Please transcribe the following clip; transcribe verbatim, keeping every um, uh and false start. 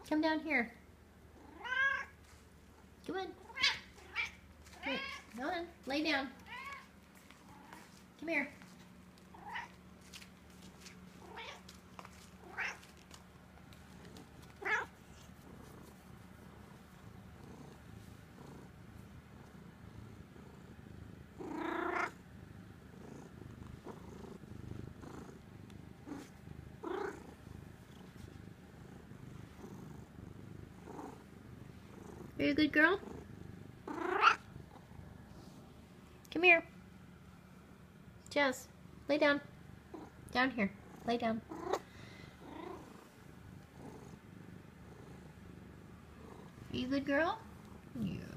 Come down here. Come on. Here, go on. Lay down. Come here. Are you a good girl? Come here. Jess, lay down. Down here. Lay down. Are you a good girl? Yeah.